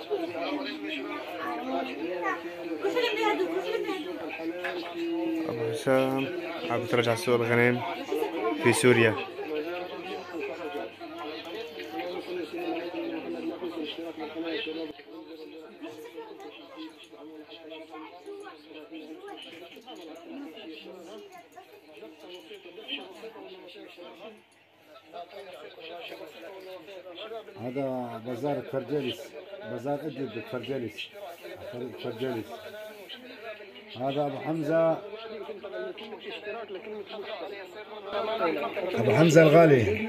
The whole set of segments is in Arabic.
أبو حسام عم بترجع سوق الغنم في سوريا. هذا بازار فرجلس، بازار ادلب فرجلس، فرجلس. هذا ابو حمزه، ابو حمزه الغالي.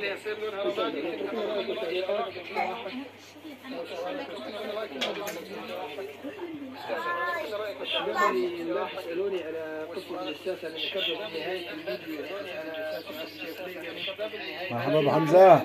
يسألوني على قصة الجساسة اللي ذكرتها في نهاية الفيديو، على أساس مرحبا ابو حمزه.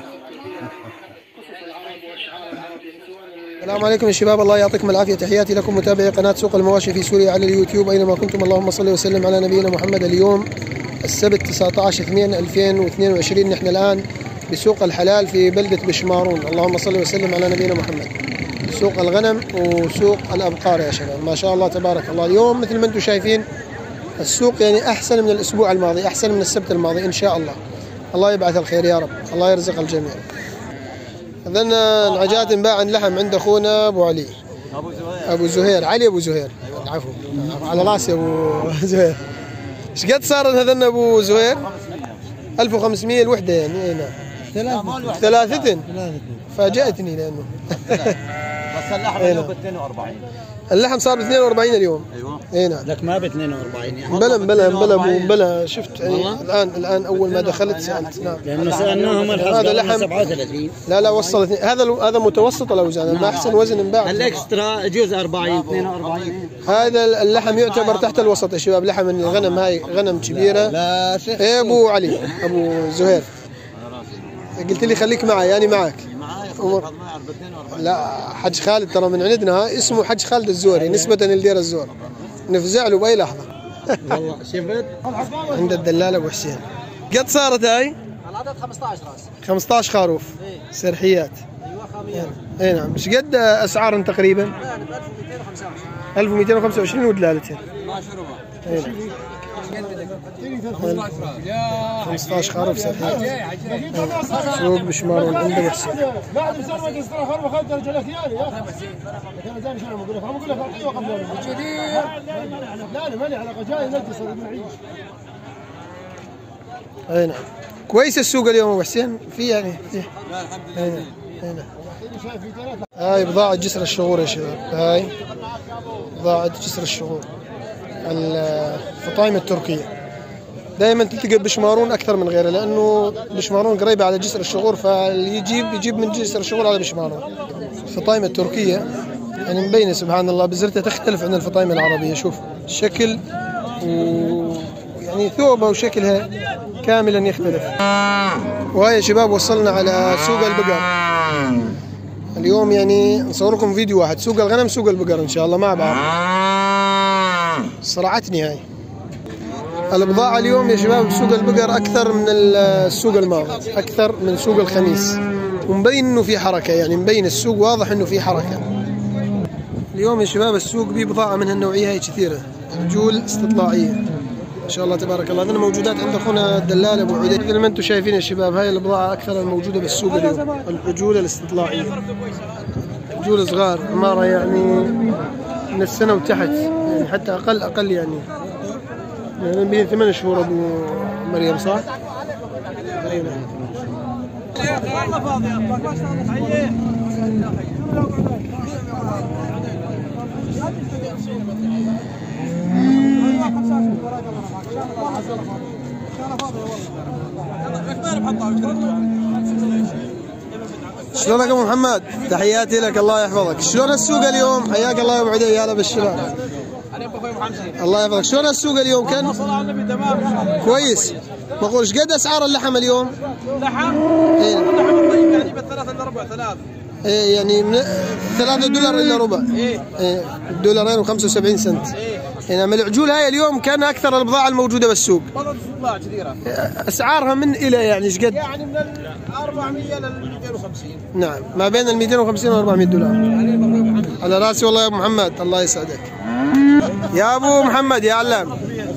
السلام عليكم يا شباب، الله يعطيكم العافية. تحياتي لكم متابعي قناة سوق المواشي في سوريا على اليوتيوب أينما كنتم. اللهم صل وسلم على نبينا محمد. اليوم السبت 19/2/2022، نحن الآن بسوق الحلال في بلدة بشمارون. اللهم صل وسلم على نبينا محمد. سوق الغنم وسوق الأبقار يا شباب، ما شاء الله تبارك الله. اليوم مثل ما انتم شايفين السوق يعني أحسن من الأسبوع الماضي، أحسن من السبت الماضي إن شاء الله. الله يبعث الخير يا رب، الله يرزق الجميع. هذنا انعجات انباع لحم عند اخونا ابو علي، ابو زهير، علي ابو زهير، العفو على راسي ابو زهير. ايش قد صار هذنا ابو زهير؟ 1500 الوحده يعني. اي نعم، ثلاثة. فاجأتني لانه بس اللحم اليوم ب 42. اللحم صار ب 42 اليوم. ايوه اي نعم. لك ما ب 42 يعني. بلا شفت يعني الان اول ما دخلت سالت. نعم لانه سالناهم هذا لحم 37. لا وصل هذا متوسط الاوزان. ما احسن وزن انباع. الاكسترا يجوز 40 42. هذا اللحم يعتبر تحت الوسط يا شباب. لحم الغنم هاي غنم كبيره. لا شيخ. ايه ابو علي ابو زهير، قلت لي خليك معي يعني معك. لا حج خالد ترى من عندنا، اسمه حج خالد الزوري نسبة لدير الزور. نفزع له بأي لحظة. والله شفت عند الدلال أبو حسين. قد صارت هاي؟ العدد 15 راس، 15 خروف. إيه؟ سرحيات. ايوه خاميات. اي نعم. ايش قد أسعارهم تقريبا؟ يعني ب 1225. 1225 ودلالتين. 12 ربع. اي نعم. 15 خروف سرحيات. سوق بشمارون عند ابو حسين. بعد مسرق استرا خربه خد درجه لك يا اخي. انا زين شنو بقول لك؟ انا بقول لك اعطيه قبل جديد. لا ماني علاقه، جاي نجس نعيش. اي نعم. كويس السوق اليوم ابو حسين، في يعني فيه. لا الحمد لله. اي نعم. هاي بضاعة جسر الشغور يا شباب، هاي بضاعة جسر الشغور، الفطايم التركية. دائما تلتقى بشمارون اكثر من غيره، لانه بشمارون قريبه على جسر الشغور، فاللي يجيب من جسر الشغور على بشمارون. الفطايم التركيه يعني مبينه سبحان الله، بزرتها تختلف عن الفطايم العربيه. شوف الشكل ويعني ثوبها وشكلها كاملا يختلف. وهاي يا شباب وصلنا على سوق البقر اليوم. يعني نصور لكم فيديو واحد، سوق الغنم سوق البقر ان شاء الله مع بعض. صرعتني هاي البضاعة اليوم يا شباب بسوق البقر أكثر من السوق الماضي، أكثر من سوق الخميس، ومبين إنه في حركة، يعني مبين السوق واضح إنه في حركة اليوم يا شباب. السوق به بضاعة من هالنوعية هاي كثيرة، رجول استطلاعية ما شاء الله تبارك الله. هذنا موجودات عند أخونا الدلال أبو عدي. مثل ما أنتم شايفين يا شباب هاي البضاعة أكثر الموجودة بالسوق اليوم، الرجول الاستطلاعية. رجول صغار عمارة يعني من السنة وتحت، يعني حتى أقل يعني بين 8 شهور ابو مريم صح؟ شلونك ابو محمد؟ تحياتي لك الله يحفظك. شلون السوق اليوم؟ حياك الله يا ابو عدي، هلا بالشباب. الله يحفظك. شلون السوق اليوم كان؟ كويس. بقول ايش قد اسعار اللحم اليوم؟ لحم؟ ايه اللحم الطيب يعني بالثلاثة الا ربع، 3. ايه يعني من $3 الا ربع. ايه $2.75. ايه نعم. العجول هاي اليوم كان اكثر البضاعه الموجوده بالسوق. والله بضاعة كثيرة. اسعارها من الى يعني ايش قد؟ يعني من ال 400 لل 250. نعم، ما بين ال 250 و 400 دولار. على راسي والله يا ابو محمد، الله يسعدك. يا ابو محمد يا علام.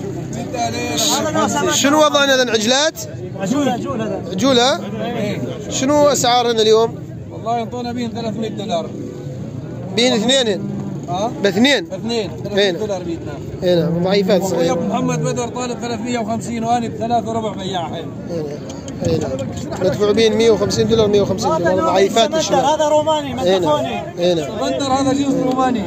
شنو وضعنا اذا عجلات؟ عجول هذا. عجول ها؟ شنو اسعارنا اليوم؟ والله يعطونا بين 300 دولار. بين اثنين؟ باثنين؟ باثنين 300 دولار بيدنا. اي نعم، ضعيفات يا صغيره. ابو محمد بدر طالب 350 وانا ب 3 وربع بياع الحين. اي نعم. مدفوع بين 150 دولار 150 دولار، ضعيفات الشباب. هذا روماني مدفوني. اي نعم. بدر هذا جنس روماني.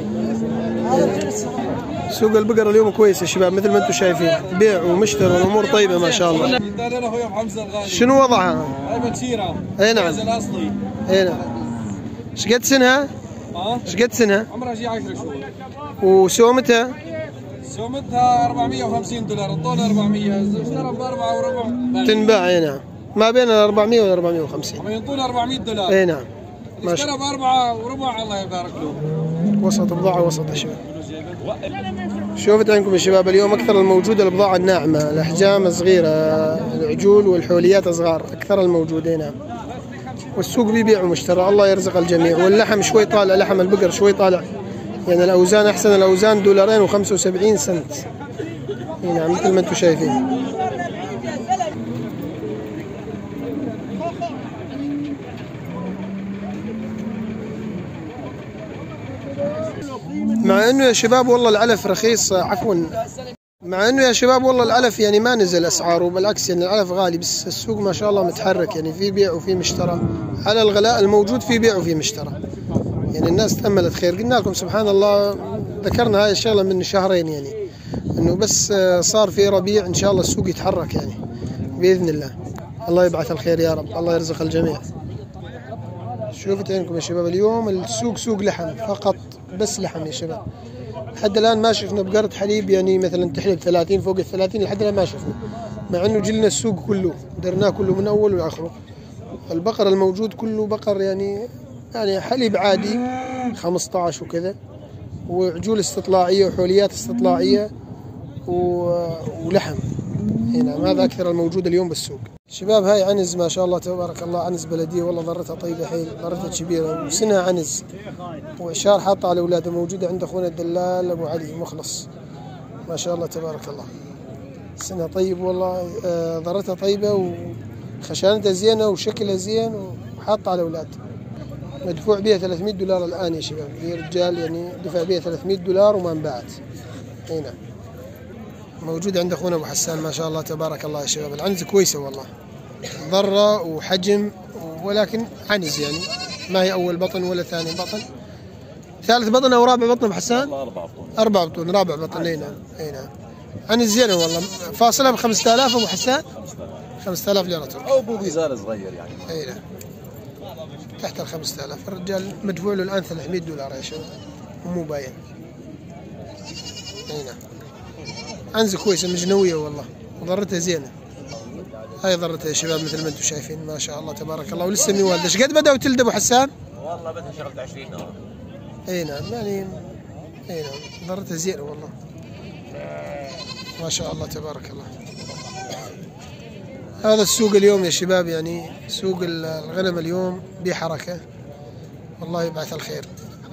سوق البقر اليوم كويس يا شباب مثل ما انتم شايفين، بيع ومشتري والامور طيبه ما شاء الله. انا اخوي ابو حمزه الغالي. شنو وضعها؟ هاي بتشيره. اي نعم. الاصلي. اي نعم. ايش قد سنها؟ ايش قد سنها؟ عمرها شي 10 شهور. وسومتها؟ سومتها 450 دولار، الطولة 400، اشترى ب 4 وربع. تنباع. اي نعم. ما بين 400 و 450. عم ينطونا 400 دولار. اي نعم. ما شاء اشترى ب 4 وربع، الله يبارك له. وسط بضاعة وسط يا شباب. شوفت عندكم يا شباب اليوم اكثر الموجودة البضاعة الناعمة، الاحجام صغيرة، العجول والحوليات صغار، اكثر الموجودين. نعم. والسوق بيبيع ومشترى، الله يرزق الجميع. واللحم شوي طالع، لحم البقر شوي طالع، يعني الاوزان احسن الاوزان $2.75. نعم مثل ما انتم شايفين. مع انه يا شباب والله العلف رخيص، عفوا، مع انه يا شباب والله العلف يعني ما نزل اسعاره، بالعكس يعني العلف غالي، بس السوق ما شاء الله متحرك، يعني في بيع وفي مشترى. على الغلاء الموجود في بيع وفي مشترى، يعني الناس تأملت خير. قلنا لكم سبحان الله، ذكرنا هاي الشغله من شهرين، يعني انه بس صار في ربيع ان شاء الله السوق يتحرك يعني باذن الله. الله يبعث الخير يا رب، الله يرزق الجميع. شوفت عينكم يا شباب اليوم السوق سوق لحم فقط، بس لحم يا شباب. لحد الان ما شفنا بقرة حليب يعني مثلا تحلب 30 فوق ال 30، لحد الان ما شفنا، مع انه جلنا السوق كله درناه كله من اوله لاخره. البقر الموجود كله بقر يعني حليب عادي 15 وكذا، وعجول استطلاعيه وحوليات استطلاعيه ولحم. نعم هذا اكثر الموجود اليوم بالسوق. شباب هاي عنز ما شاء الله تبارك الله، عنز بلديه والله، ضرتها طيبه حيل، ضرتها كبيره وسنها عنز، واشار حاطه على اولاده، موجوده عند اخونا الدلال ابو علي مخلص، ما شاء الله تبارك الله. سنها طيب والله، ضرتها طيبه وخشانتها زينه وشكلها زين، وحاطه على اولاد. مدفوع بها $300 الان يا شباب، في رجال يعني دفع بها $300 وما انباعت. اي نعم. موجود عند اخونا ابو حسان ما شاء الله تبارك الله يا شباب. العنز كويسه والله، ضره وحجم، ولكن عنز يعني ما هي اول بطن ولا ثاني بطن، ثالث بطن او رابع بطن ابو حسان؟ 4 بطون، رابع بطن. اي نعم. اي نعم. عنز زينه والله. فاصلها ب 5000 ابو حسان، 5000 ليره تركي او ابو غزال صغير يعني. اي نعم. تحت ال 5000. الرجال مدفوع له الان $300 يا شباب، ومو باين. اي نعم. عنزة كويسة مجنوية والله، وضرتها زينة. هاي ضرتها يا شباب مثل ما انتم شايفين ما شاء الله تبارك الله، ولسه مي والدة. ايش قد بدأوا تلد ابو حسان؟ والله بدها شغلة 20 دولار. اي نعم يعني اي نعم ضرتها زينة والله، ما شاء الله تبارك الله. هذا السوق اليوم يا شباب، يعني سوق الغنم اليوم بحركة، والله يبعث الخير.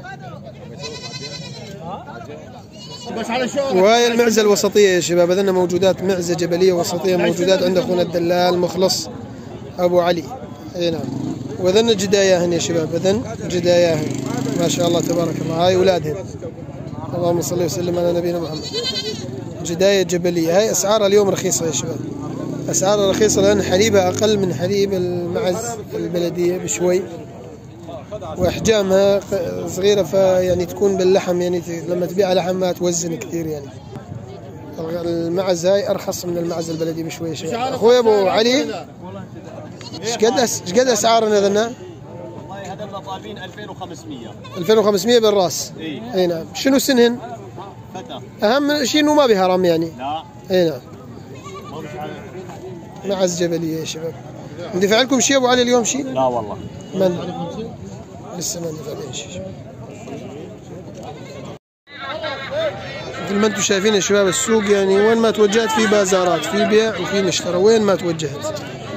وهي المعزة الوسطية يا شباب، هذنا موجودات معزة جبلية وسطية موجودات عند اخونا الدلال مخلص ابو علي. اي نعم. وذن جداياهن يا شباب، اذن جداياهن ما شاء الله تبارك الله. هاي اولادهن، اللهم صل وسلم على نبينا محمد. جداية جبلية. هاي اسعارها اليوم رخيصة يا شباب، اسعارها رخيصة لان حليبها اقل من حليب المعز البلدية بشوي، واحجامها صغيره، فيعني تكون باللحم يعني لما تبيع لحم ما توزن كثير يعني. المعز هاي ارخص من المعز البلدي بشوي. اخوي ابو علي ايش قد اسعارنا ذنا؟ والله هذول طالبين 2500. 2500 بالراس. اي نعم. شنو سنهن؟ فتى. اهم شيء انه ما بهرم يعني. لا. اي نعم. معز جبليه يا شباب. ندفع لكم شيء ابو علي اليوم شيء؟ لا والله. من؟ لسه ما ندفع لنا شيء. مثل ما انتم شايفين يا شباب السوق يعني وين ما توجهت في بازارات، في بيع وفي مشترى وين ما توجهت.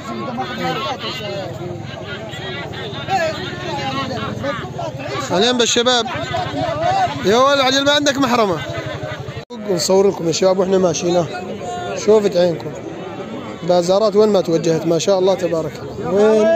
حاليا بالشباب يا ولد عجل ما عندك محرمه. نصور لكم يا شباب واحنا ماشيين، شوفت عينكم بازارات وين ما توجهت ما شاء الله تبارك الله،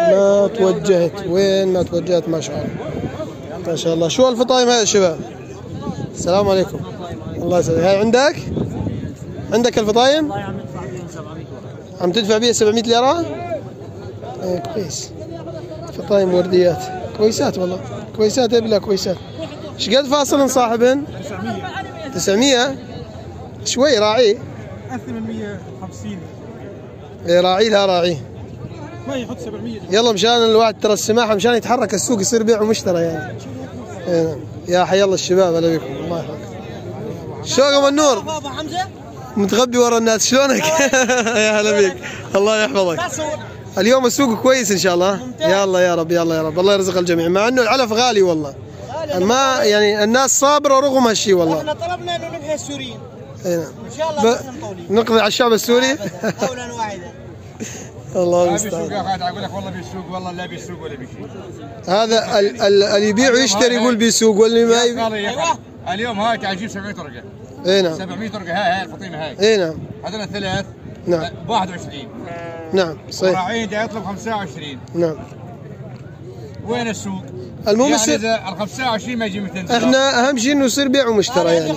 وين ما توجهت ما شاء الله ما شاء الله. شو الفطايم هاي يا شباب؟ السلام عليكم. الله يسعدك. هاي عندك الفطايم؟ عم تدفع بيها 700 ليرة؟ ايه كويس. فطايم ورديات كويسات والله، كويسات ابلا كويسات. ايش قد فاصل صاحبن؟ 900 شوي راعيه اكثر من 150. ايه راعي لها راعيه. ما يحط 700. يلا مشان الواحد ترى السماحه مشان يتحرك السوق يصير بيع ومشترى يعني. إيه. يا حي الله الشباب هلا بكم الله يحفظك. شلونكم النور؟ متغبي ورا الناس شلونك؟ يا هلا بك الله يحفظك. اليوم السوق كويس ان شاء الله. يلا يا رب يلا يا رب الله يرزق الجميع، مع انه العلف غالي والله. ما يعني الناس صابره رغم هالشيء والله. احنا طلبنا انه نبني السوريين. اي نعم. ان شاء الله نقضي على الشعب السوري. قولا واحدا. الله المستعان. اقول لك والله بيسوق والله لا بيسوق ولا بيشيل. هذا اللي يبيع ويشتري يقول بيسوق واللي ما يبيع. ايوه اليوم هاي تعجيب 700 رقه. اي نعم 700 رقه هاي الفطيمه هاي. اي نعم هذول الثلاث نعم ب 21. نعم صحيح. راعي جاي يطلب 25. نعم. وين السوق؟ المهم يعني يصير اذا ال 25 ما يجي 200 دولار. احنا اهم شيء انه يصير بيع ومشترى يعني.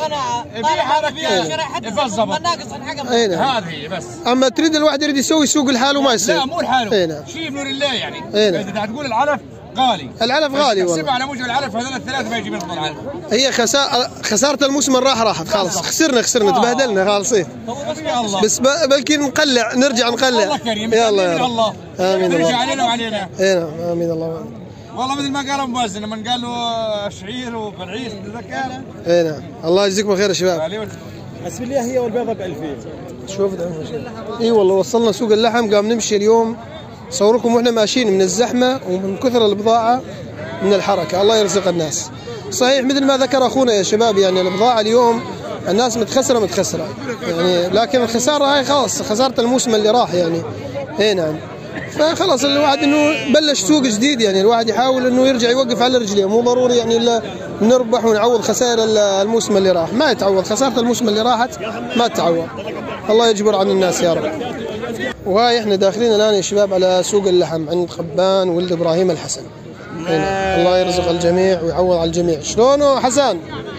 بالضبط. اي نعم. هذه بس. اما تريد الواحد يريد يسوي سوق لحاله ما يصير. لا مو لحاله. اي نعم. شيء بنور الله يعني. اي نعم. اذا تقول العلف غالي. العلف غالي والله. على موجب العلف هذول الثلاث ما يجي منهم العلف. هي خسارة الموسم راحت خلاص، خسرنا تبهدلنا خالصين. بس بلكي نقلع نرجع نقلع. الله كريم. يلا يا رب. امين. ترجع علينا وعلينا. اي نعم امين الله. والله مثل ما قالوا موازنه من قالوا شعير وبلعيش تذكرها. اي نعم الله يجزيكم خير يا شباب. حسب لي هي والبيضه ب 2000. شوف اي والله وصلنا سوق اللحم قام نمشي اليوم صوركم واحنا ماشيين من الزحمه ومن كثر البضاعه من الحركه. الله يرزق الناس. صحيح مثل ما ذكر اخونا يا شباب يعني البضاعه اليوم الناس متخسره يعني، لكن الخساره هاي خلاص خساره الموسم اللي راح يعني. اي نعم. فخلاص الواحد انه بلش سوق جديد يعني، الواحد يحاول انه يرجع يوقف على رجليه، مو ضروري يعني الا نربح ونعوض خسائر الموسم اللي راح، ما يتعوض خساره الموسم اللي راحت ما تتعوض. الله يجبر عن الناس يا رب. وهاي احنا داخلين الان يا شباب على سوق اللحم عند خبان ولد ابراهيم الحسن. هنا. الله يرزق الجميع ويعوض على الجميع. شلونه حسن؟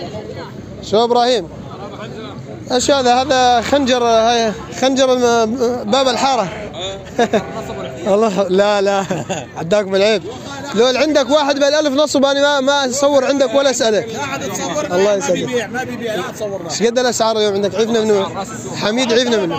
شو ابراهيم؟ ايش هذا خنجر، هاي خنجر باب الحاره. الله لا عداكم العيب. لو عندك واحد بال1000 نصب انا ما اصور عندك ولا اسالك. الله يسعدك. ما بيبيع لا تصورنا. ايش قد الاسعار اليوم عندك؟ عرفنا منه حميد، عرفنا منه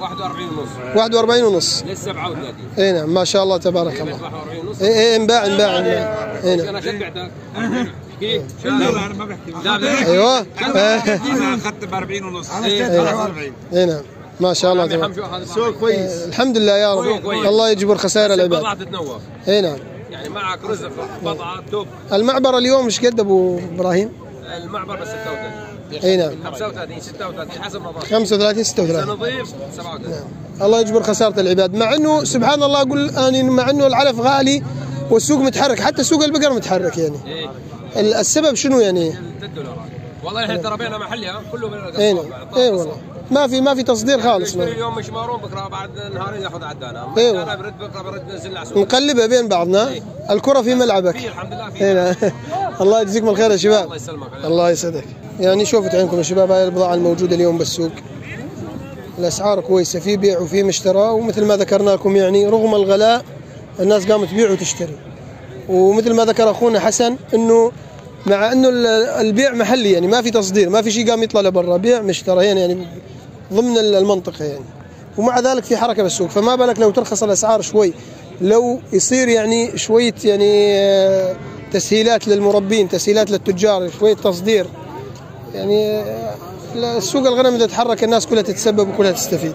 41 ونص لسه 37. اي نعم ما شاء الله تبارك الله. اي انباع اي نعم. انا شبعتك كيف؟ انا ما بحكي. ايوه اخذت ب 40 ونص. اي نعم ما شاء الله تبارك. سوق كويس الحمد لله يا رب. الله يجبر خسائر العباد. بضعة تتنوع. اي نعم. يعني معك رزق بضعة توب. المعبر اليوم ايش قد ابو ابراهيم؟ المعبر ب 36. اي نعم 35 36 حسب نظام. 35 36 نظيف 37. نعم. الله يجبر خسارة العباد، مع انه سبحان الله اقول اني مع انه العلف غالي والسوق متحرك، حتى سوق البقر متحرك يعني. إيه؟ السبب شنو يعني؟ $3 والله احنا ترى بينا محلها كله بينا. اي نعم اي والله ما في تصدير خالص. اليوم مش مارون بكره بعد نهارين ياخذ عدانا. ايوه انا برد بكره برد ننزل على نقلبها بين بعضنا. الكرة في ملعبك. الحمد لله اي نعم. الله يجزيكم الخير يا شباب. الله يسلمك. الله يسعدك. يعني شوفت عينكم يا شباب هاي البضاعة الموجودة اليوم بالسوق. الاسعار كويسة، في بيع وفي مشترى، ومثل ما ذكرنا لكم يعني رغم الغلاء الناس قامت تبيع وتشتري. ومثل ما ذكر اخونا حسن انه مع انه البيع محلي يعني ما في تصدير، ما في شيء قام يطلع لبرا، بيع مشتريين يعني ضمن المنطقه يعني، ومع ذلك في حركه بالسوق. فما بالك لو ترخص الاسعار شوي، لو يصير يعني شويه يعني تسهيلات للمربين، تسهيلات للتجار، شويه تصدير يعني السوق الغنم اذا تحرك الناس كلها تتسبب وكلها تستفيد.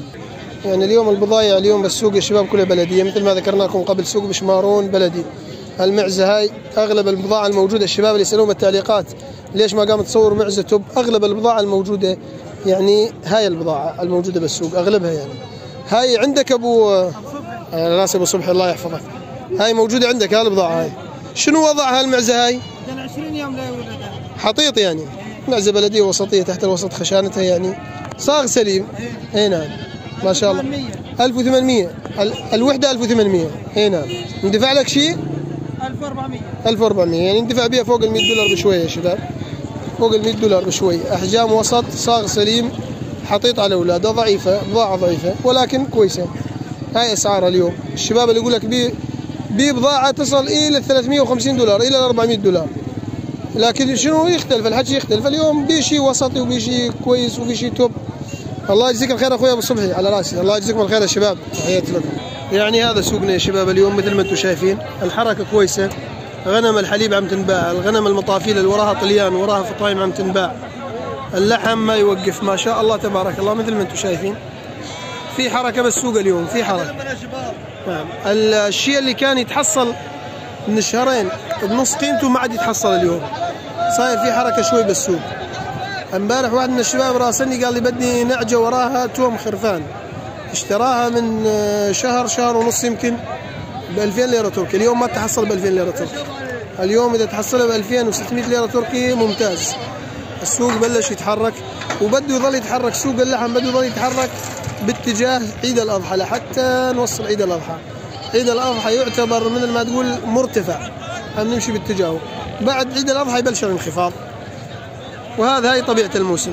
يعني اليوم البضائع اليوم بالسوق يا شباب كلها بلديه، مثل ما ذكرنا لكم قبل سوق بشمارون بلدي، المعزة هاي أغلب البضاعة الموجودة. الشباب اللي يسألون بالتعليقات ليش ما قام تصور معزة توب، أغلب البضاعة الموجودة يعني هاي البضاعة الموجودة بالسوق أغلبها يعني. هاي عندك أبو راس أبو صبحي الله يحفظك، هاي موجودة عندك هاي البضاعة هاي. شنو وضعها المعزة هاي؟ 20 يوم لا يولد حطيط يعني، معزة بلدية وسطية تحت الوسط خشانتها يعني، صاغ سليم. اي نعم ما شاء الله. 1800 الوحدة 1800. اي نعم. ندفع لك شيء 1400 يعني ندفع بها فوق ال $100 بشوية يا شباب، فوق ال $100 بشوية. أحجام وسط، صاغ سليم، حطيط على أولاده، ضعيفة، بضاعة ضعيفة ولكن كويسة. هاي أسعارها اليوم. الشباب اللي يقول لك بي بضاعة تصل إلى $350 إلى $400، لكن شنو يختلف الحكي، يختلف اليوم بشيء وسطي وبشيء كويس وبشيء توب. الله يجزيك الخير اخوي ابو صبحي على راسي، الله يجزيكم الخير يا شباب، تحياتي لكم. يعني هذا سوقنا يا شباب اليوم مثل ما انتم شايفين، الحركه كويسه، غنم الحليب عم تنباع، الغنم المطافيل اللي وراها طليان وراها فطايم عم تنباع، اللحم ما يوقف ما شاء الله تبارك الله مثل ما انتم شايفين. في حركه بالسوق اليوم، في حركه. نعم. الشيء اللي كان يتحصل من شهرين بنص قيمته ما عاد يتحصل اليوم، صاير في حركه شوي بالسوق. امبارح واحد من الشباب راسلني قال لي بدي نعجه وراها توم خرفان، اشتراها من شهر ونص يمكن ب 2000 ليره تركي، اليوم ما تحصل ب 2000 ليره تركي. اليوم اذا تحصلها ب 2600 ليره تركي ممتاز. السوق بلش يتحرك وبده يظل يتحرك، سوق اللحم بده يظل يتحرك باتجاه عيد الاضحى لحتى نوصل عيد الاضحى. عيد الاضحى يعتبر مثل ما تقول مرتفع، عم نمشي باتجاهه. بعد عيد الاضحى يبلش الانخفاض، وهذا هي طبيعة الموسم.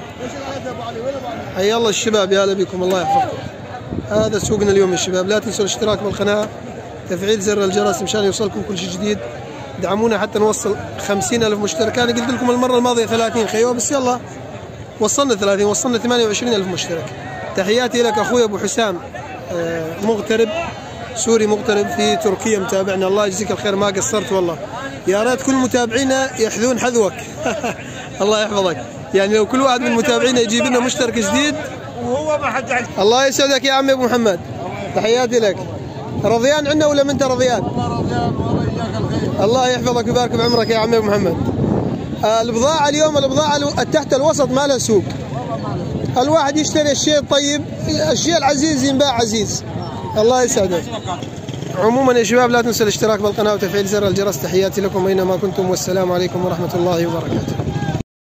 حيا الله الشباب، يا هلا بكم، الله يحفظكم. هذا سوقنا اليوم يا شباب. لا تنسوا الاشتراك بالقناة، تفعيل زر الجرس مشان يوصلكم كل شيء جديد. دعمونا حتى نوصل 50,000 مشترك. أنا قلت لكم المرة الماضية 30 خيوة، بس يلا وصلنا 30، وصلنا 28,000 مشترك. تحياتي لك أخوي أبو حسام، مغترب سوري مغترب في تركيا متابعنا، الله يجزيك الخير ما قصرت والله. يا ريت كل متابعينا يحذون حذوك. الله يحفظك، يعني لو كل واحد من متابعينا يجيب لنا مشترك جديد وهو ما حد عندي. الله يسعدك يا عمي ابو محمد، تحياتي لك. رضيان عنا ولا من انت رضيان؟ رضيان والله يجزاك الخير. الله يحفظك ويبارك بعمرك يا عمي ابو محمد. البضاعة اليوم، البضاعة تحت الوسط ما لها سوق. الواحد يشتري الشيء الطيب، الشيء العزيز ينباع عزيز. الله يسعدك. عموما يا شباب لا تنسوا الاشتراك بالقناة وتفعيل زر الجرس. تحياتي لكم أينما كنتم، والسلام عليكم ورحمة الله وبركاته.